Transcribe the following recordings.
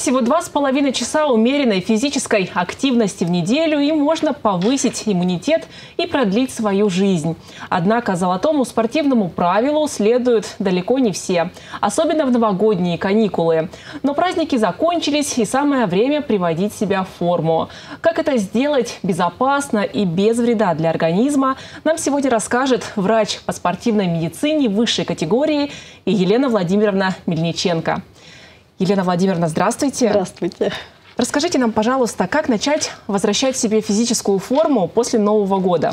Всего 2,5 часа умеренной физической активности в неделю, и можно повысить иммунитет и продлить свою жизнь. Однако золотому спортивному правилу следуют далеко не все, особенно в новогодние каникулы. Но праздники закончились, и самое время приводить себя в форму. Как это сделать безопасно и без вреда для организма, нам сегодня расскажет врач по спортивной медицине высшей категории Елена Владимировна Мельниченко. Елена Владимировна, здравствуйте. Здравствуйте. Расскажите нам, пожалуйста, как начать возвращать себе физическую форму после Нового года?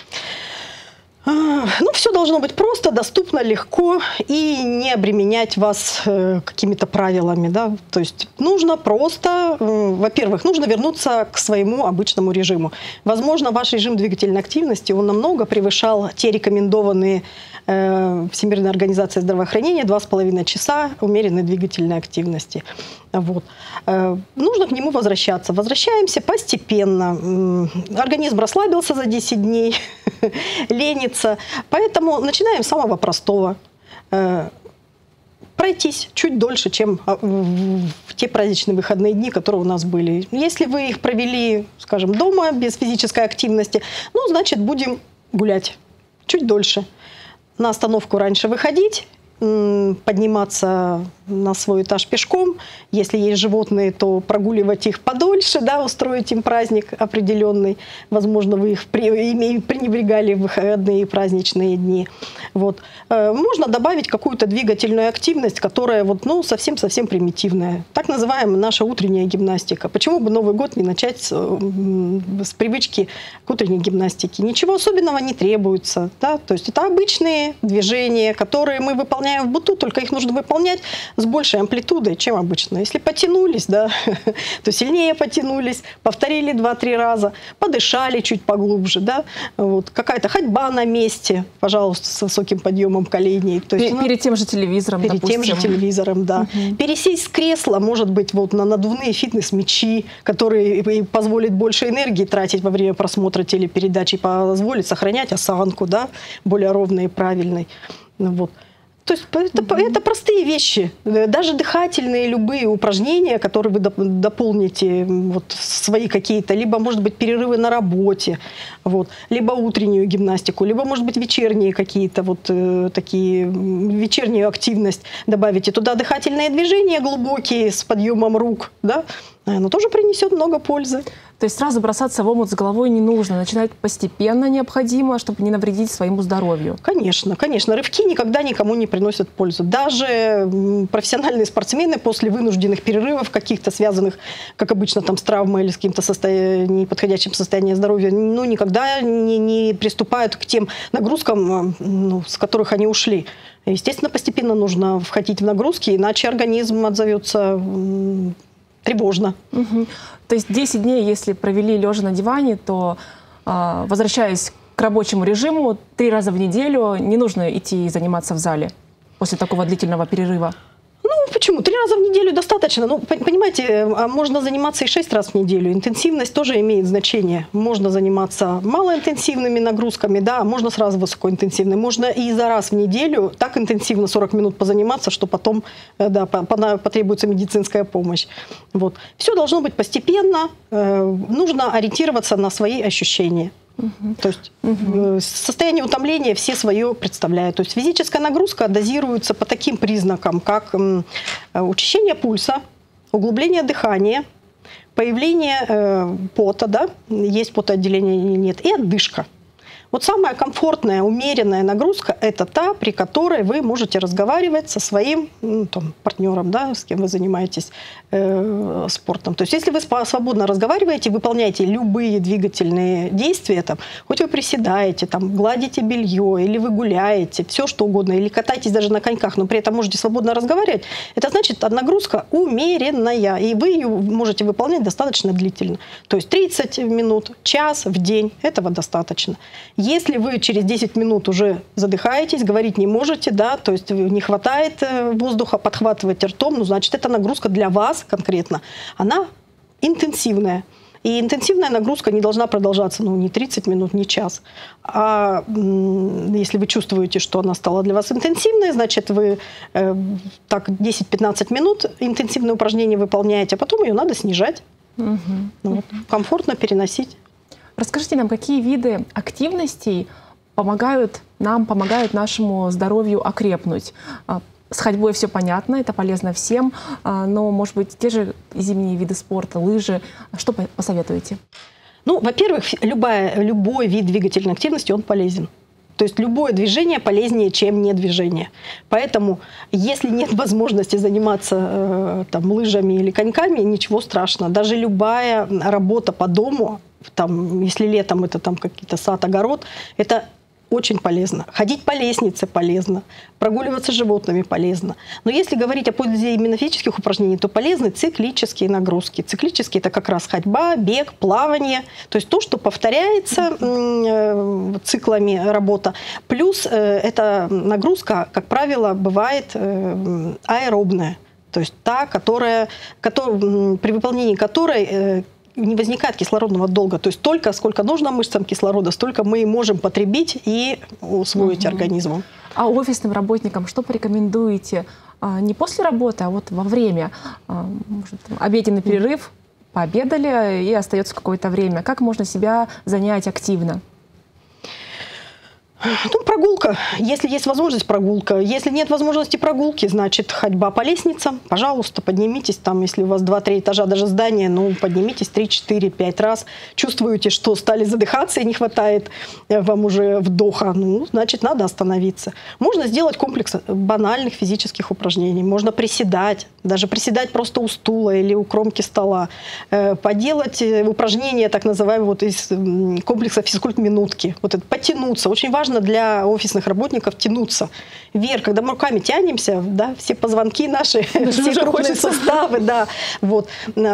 Все должно быть просто, доступно, легко и не обременять вас какими-то правилами. Да? То есть нужно просто, во-первых, нужно вернуться к своему обычному режиму. Возможно, ваш режим двигательной активности, он намного превышал те рекомендованные Всемирной организацией здравоохранения 2,5 часа умеренной двигательной активности. Вот. Нужно к нему возвращаться. Возвращаемся постепенно. Организм расслабился за 10 дней, ленится. Поэтому начинаем с самого простого. Пройтись чуть дольше, чем в те праздничные выходные дни, которые у нас были. Если вы их провели, скажем, дома, без физической активности, значит, будем гулять чуть дольше. На остановку раньше выходить, подниматься на свой этаж пешком. Если есть животные, то прогуливать их подольше, да, устроить им праздник определенный. Возможно, вы их пренебрегали в выходные и праздничные дни. Вот. Можно добавить какую-то двигательную активность, которая совсем-совсем примитивная. Так называемая наша утренняя гимнастика. Почему бы Новый год не начать с привычки к утренней гимнастике? Ничего особенного не требуется. Да? То есть это обычные движения, которые мы выполняем в быту, только их нужно выполнять с большей амплитудой, чем обычно. Если потянулись, да, то сильнее потянулись, повторили 2-3 раза, подышали чуть поглубже, да, вот, какая-то ходьба на месте, пожалуйста, с высоким подъемом коленей. То есть, перед тем же телевизором, перед допустим. тем же телевизором, да. Пересесть с кресла, может быть, на надувные фитнес-мячи, которые позволят больше энергии тратить во время просмотра телепередач и позволят сохранять осанку, да, более ровной и правильной. Вот. То есть это простые вещи. Даже дыхательные любые упражнения, которые вы дополните свои какие-то, либо, может быть, перерывы на работе, либо утреннюю гимнастику, либо, может быть, вечерние какие-то такие, вечернюю активность добавите. Туда дыхательные движения глубокие с подъемом рук, да, оно тоже принесет много пользы. То есть сразу бросаться в омут с головой не нужно. Начинать постепенно необходимо, чтобы не навредить своему здоровью. Конечно, конечно. Рывки никогда никому не приносят пользу. Даже профессиональные спортсмены после вынужденных перерывов каких-то связанных, как обычно, с травмой или с каким-то неподходящим состоянием здоровья, никогда не приступают к тем нагрузкам, с которых они ушли. Естественно, постепенно нужно входить в нагрузки, иначе организм отзовется тревожно. То есть 10 дней, если провели лежа на диване, то, возвращаясь к рабочему режиму, 3 раза в неделю не нужно идти заниматься в зале после такого длительного перерыва? Почему? 3 раза в неделю достаточно. Понимаете, можно заниматься и 6 раз в неделю. Интенсивность тоже имеет значение. Можно заниматься малоинтенсивными нагрузками, да, можно сразу высокоинтенсивными. Можно и за раз в неделю так интенсивно 40 минут позаниматься, что потом потребуется медицинская помощь. Вот. Все должно быть постепенно. Нужно ориентироваться на свои ощущения. То есть состояние утомления все свое представляют. То есть физическая нагрузка дозируется по таким признакам, как учащение пульса, углубление дыхания, появление пота, да, есть потоотделение или нет, и отдышка. Самая комфортная, умеренная нагрузка – это та, при которой вы можете разговаривать со своим партнером, да, с кем вы занимаетесь спортом. То есть если вы свободно разговариваете, выполняете любые двигательные действия, хоть вы приседаете, гладите белье, или вы гуляете, все что угодно, или катаетесь даже на коньках, но при этом можете свободно разговаривать, это значит нагрузка умеренная, и вы ее можете выполнять достаточно длительно. То есть 30 минут, час в день – этого достаточно. Если вы через 10 минут уже задыхаетесь, говорить не можете, да, то есть не хватает воздуха, подхватываете ртом, значит, эта нагрузка для вас конкретно, она интенсивная. И интенсивная нагрузка не должна продолжаться, ну, не 30 минут, не час. А если вы чувствуете, что она стала для вас интенсивной, значит, вы так 10-15 минут интенсивное упражнение выполняете, а потом ее надо снижать. Ну, вот, комфортно переносить. Расскажите нам, какие виды активностей помогают нашему здоровью окрепнуть? С ходьбой все понятно, это полезно всем, но, может быть, те же зимние виды спорта, лыжи, что посоветуете? Ну, во-первых, любой вид двигательной активности, он полезен. То есть любое движение полезнее, чем не движение. Поэтому, если нет возможности заниматься там, лыжами или коньками, ничего страшного. Даже любая работа по дому, там, если летом это там какие-то сад, огород, это очень полезно. Ходить по лестнице полезно, прогуливаться с животными полезно. Но если говорить о пользе именно физических упражнений, то полезны циклические нагрузки. Циклические – это как раз ходьба, бег, плавание. То есть то, что повторяется циклами работа. Плюс эта нагрузка, как правило, бывает аэробная. То есть та, при выполнении которой не возникает кислородного долга. То есть столько, сколько нужно мышцам кислорода, столько мы можем потребить и усвоить организмом. А офисным работникам что порекомендуете? Не после работы, а вот во время. Может, обеденный перерыв, пообедали и остается какое-то время. Как можно себя занять активно? Ну, прогулка. Если есть возможность, прогулка. Если нет возможности прогулки, значит, ходьба по лестницам. Пожалуйста, поднимитесь. Там, если у вас 2-3 этажа даже здания, ну, поднимитесь 3, 4, 5 раз. Чувствуете, что стали задыхаться и не хватает вам уже вдоха. Ну, значит, надо остановиться. Можно сделать комплекс банальных физических упражнений. Можно приседать. Даже приседать просто у стула или у кромки стола. Поделать упражнения, так называемые, вот из комплекса физкульт-минутки. Вот это потянуться. Очень важно для офисных работников тянуться вверх. Когда мы руками тянемся, да, все позвонки наши, все крупные суставы, да, вот,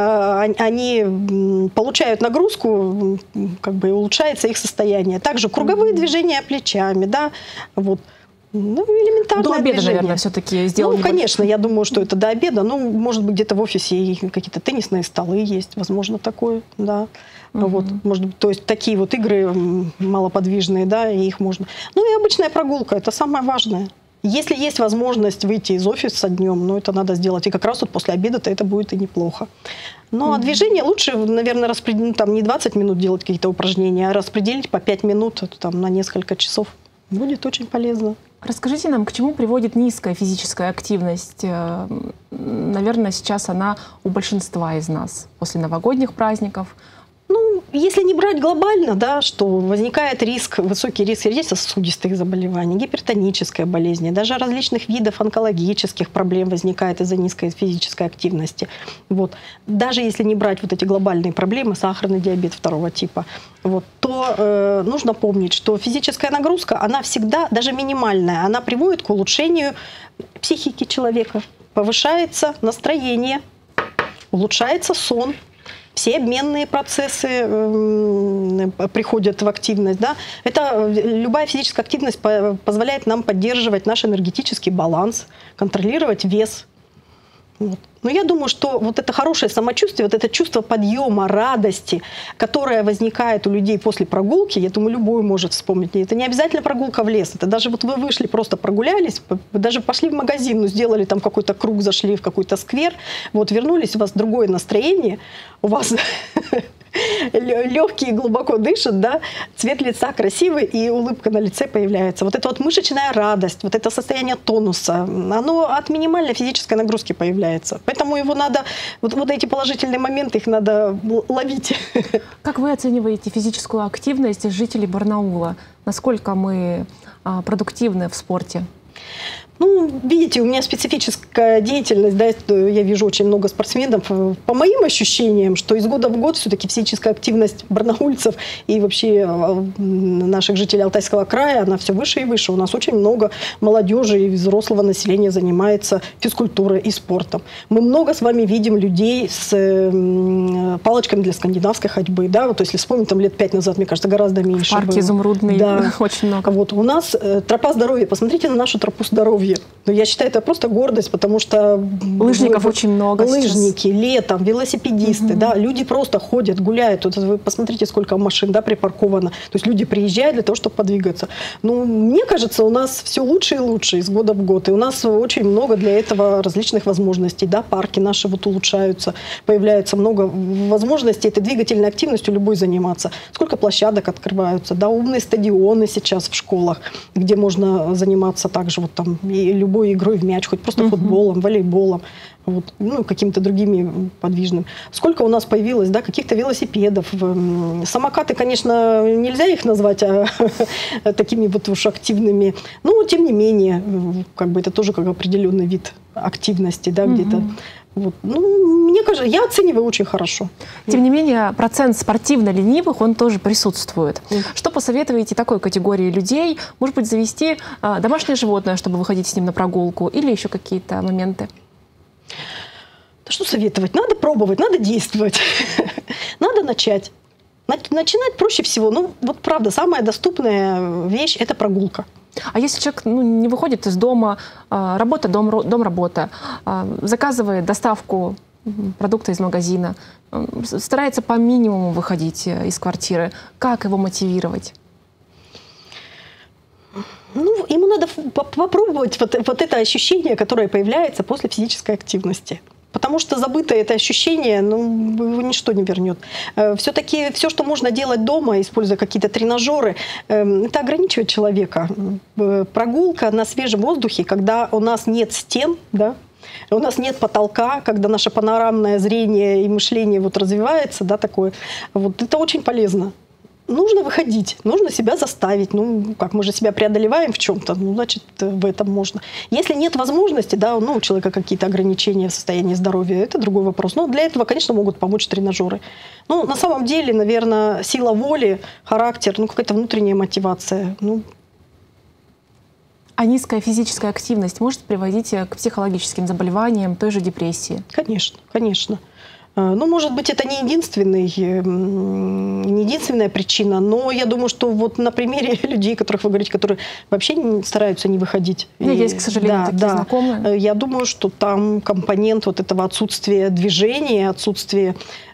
они получают нагрузку, как бы улучшается их состояние. Также круговые движения плечами, да, вот. Ну, элементарное до обеда, движение. наверное, все-таки сделать. Ну, конечно, я думаю, что это до обеда. Ну, может быть, где-то в офисе какие-то теннисные столы есть, возможно, такое, да. Вот, может быть, то есть такие вот игры малоподвижные, да, и их можно. Ну и обычная прогулка, это самое важное. Если есть возможность выйти из офиса днем, ну это надо сделать. И как раз вот после обеда-то это будет и неплохо. Ну а движение лучше, наверное, распределить, там не 20 минут делать какие-то упражнения, а распределить по 5 минут там, на несколько часов. Будет очень полезно. Расскажите нам, к чему приводит низкая физическая активность? Наверное, сейчас она у большинства из нас после новогодних праздников. Ну, если не брать глобально, да, что возникает высокий риск сердечно-сосудистых заболеваний, гипертонической болезни, даже различных видов онкологических проблем возникает из-за низкой физической активности. Вот. Даже если не брать вот эти глобальные проблемы, сахарный диабет 2 типа, вот, то нужно помнить, что физическая нагрузка, она всегда, даже минимальная, она приводит к улучшению психики человека. Повышается настроение, улучшается сон. Все обменные процессы приходят в активность. Да? Любая физическая активность позволяет нам поддерживать наш энергетический баланс, контролировать вес. Вот. Но я думаю, что вот это хорошее самочувствие, вот это чувство подъема, радости, которое возникает у людей после прогулки, я думаю, любой может вспомнить. Это не обязательно прогулка в лес. Это даже вот вы вышли, просто прогулялись, вы даже пошли в магазин, ну, сделали там какой-то круг, зашли в какой-то сквер, вот вернулись, у вас другое настроение, у вас легкие глубоко дышат, да, цвет лица красивый и улыбка на лице появляется. Вот эта вот мышечная радость, вот это состояние тонуса, оно от минимальной физической нагрузки появляется. Поэтому его надо, вот эти положительные моменты, их надо ловить. Как вы оцениваете физическую активность жителей Барнаула? Насколько мы продуктивны в спорте? Ну, видите, у меня специфическая деятельность, да, я вижу очень много спортсменов. По моим ощущениям, что из года в год все-таки физическая активность барнаульцев и вообще наших жителей Алтайского края, она все выше и выше. У нас очень много молодежи и взрослого населения занимается физкультурой и спортом. Мы много с вами видим людей с палочками для скандинавской ходьбы, да, вот если вспомнить, там лет 5 назад, мне кажется, гораздо меньше. В парке Изумрудный, да. Очень много. Вот у нас тропа здоровья, посмотрите на нашу тропу здоровья. здоровье. Но я считаю, это просто гордость, потому что... Лыжников очень много лыжники, сейчас. летом, велосипедисты, да, люди просто ходят, гуляют. Вот вы посмотрите, сколько машин, да, припарковано. То есть люди приезжают для того, чтобы подвигаться. Ну, мне кажется, у нас все лучше и лучше из года в год. И у нас очень много для этого различных возможностей, да, парки наши вот улучшаются, появляется много возможностей этой двигательной активностью любой заниматься. Сколько площадок открываются, да, умные стадионы сейчас в школах, где можно заниматься также вот там и любой игрой в мяч, хоть просто футболом, волейболом, вот, ну, какими-то другими подвижными. Сколько у нас появилось, да, каких-то велосипедов. Самокаты, конечно, нельзя их назвать такими вот уж активными, но тем не менее, как бы это тоже как определенный вид активности, да, где-то. Вот. Ну, мне кажется, я оцениваю очень хорошо. Тем не менее, процент спортивно ленивых, он тоже присутствует. Что посоветуете такой категории людей? Может быть, завести домашнее животное, чтобы выходить с ним на прогулку? Или еще какие-то моменты? Да что советовать? Надо пробовать, надо действовать. Надо начать. Начинать проще всего. Ну, вот правда, самая доступная вещь – это прогулка. А если человек не выходит из дома, работа, дом, работа, заказывает доставку продукта из магазина, старается по минимуму выходить из квартиры, как его мотивировать? Ну, ему надо попробовать вот это ощущение, которое появляется после физической активности. Потому что забытое это ощущение, ну, его ничто не вернет. Все-таки все, что можно делать дома, используя какие-то тренажеры, это ограничивает человека. Прогулка на свежем воздухе, когда у нас нет стен, да, у нас нет потолка, когда наше панорамное зрение и мышление вот развивается, да, такое, вот, это очень полезно. Нужно выходить, нужно себя заставить. Ну, как мы же себя преодолеваем в чем-то, ну, значит, в этом можно. Если нет возможности, да, ну, у человека какие-то ограничения в состоянии здоровья, это другой вопрос. Но для этого, конечно, могут помочь тренажеры. Ну, на самом деле, наверное, сила воли, характер, ну, какая-то внутренняя мотивация. Ну. А низкая физическая активность может приводить к психологическим заболеваниям, той же депрессии? Конечно, конечно. Ну, может быть, это не единственная причина, но я думаю, что вот на примере людей, о которых вы говорите, которые вообще стараются не выходить. Есть, к сожалению, такие знакомые. Я думаю, что там компонент вот этого отсутствия движения, отсутствия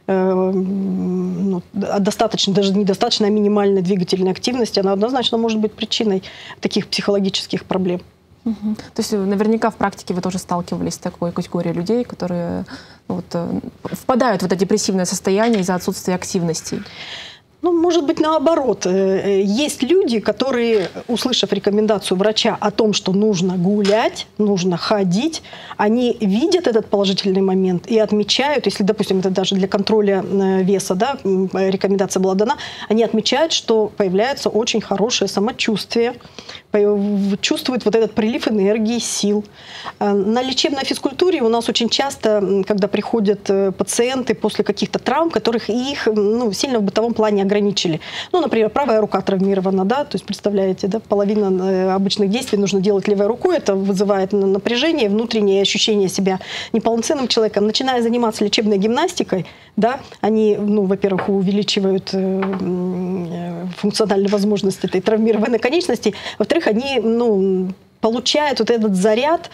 достаточно, даже недостаточно, а минимальной двигательной активности, она однозначно может быть причиной таких психологических проблем. То есть наверняка в практике вы тоже сталкивались с такой категорией людей, которые вот, впадают в это депрессивное состояние из-за отсутствия активности. Ну, может быть, наоборот. Есть люди, которые, услышав рекомендацию врача о том, что нужно гулять, нужно ходить, они видят этот положительный момент и отмечают, если, допустим, это даже для контроля веса, да, рекомендация была дана, они отмечают, что появляется очень хорошее самочувствие, чувствуют вот этот прилив энергии, сил. На лечебной физкультуре у нас очень часто, когда приходят пациенты после каких-то травм, которых их сильно в бытовом плане ограничили. Ну, например, правая рука травмирована, да, то есть, представляете, да, половина обычных действий нужно делать левой рукой, это вызывает напряжение, внутреннее ощущение себя неполноценным человеком. Начиная заниматься лечебной гимнастикой, да, они, во-первых, увеличивают функциональные возможности этой травмированной конечности, во-вторых, они, получают вот этот заряд,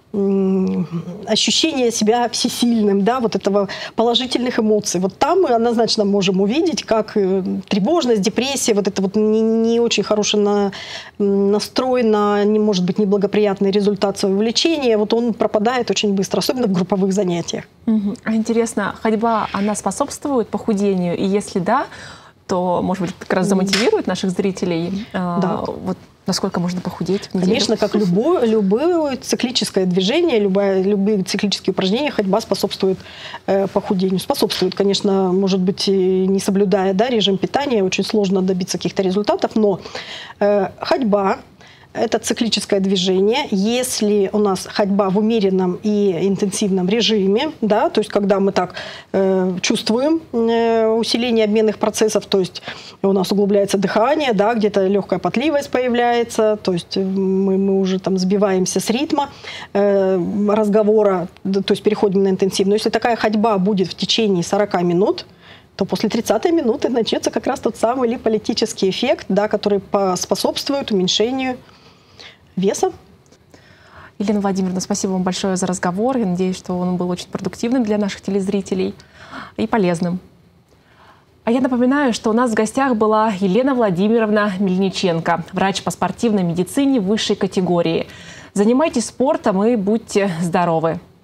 ощущение себя всесильным, да, вот этого положительных эмоций. Вот там мы однозначно можем увидеть, как тревожность, депрессия, вот это вот не очень хороший настрой на, может быть, неблагоприятный результат своего лечения, вот он пропадает очень быстро, особенно в групповых занятиях. А интересно, ходьба, она способствует похудению? И если да, то, может быть, как раз замотивирует наших зрителей? Да. Вот насколько можно похудеть в неделю? Конечно, как любое циклическое движение, любые циклические упражнения, ходьба способствует похудению. Способствует, конечно, может быть, не соблюдая, да, режим питания, очень сложно добиться каких-то результатов, но ходьба – это циклическое движение. Если у нас ходьба в умеренном и интенсивном режиме, да, то есть когда мы так чувствуем усиление обменных процессов, то есть у нас углубляется дыхание, да, где-то легкая потливость появляется, то есть мы уже там сбиваемся с ритма разговора, то есть переходим на интенсивную. Если такая ходьба будет в течение 40 минут, то после 30-й минуты начнется как раз тот самый липолитический эффект, да, который способствует уменьшению веса. Елена Владимировна, спасибо вам большое за разговор. Я надеюсь, что он был очень продуктивным для наших телезрителей и полезным. А я напоминаю, что у нас в гостях была Елена Владимировна Мельниченко, врач по спортивной медицине высшей категории. Занимайтесь спортом и будьте здоровы!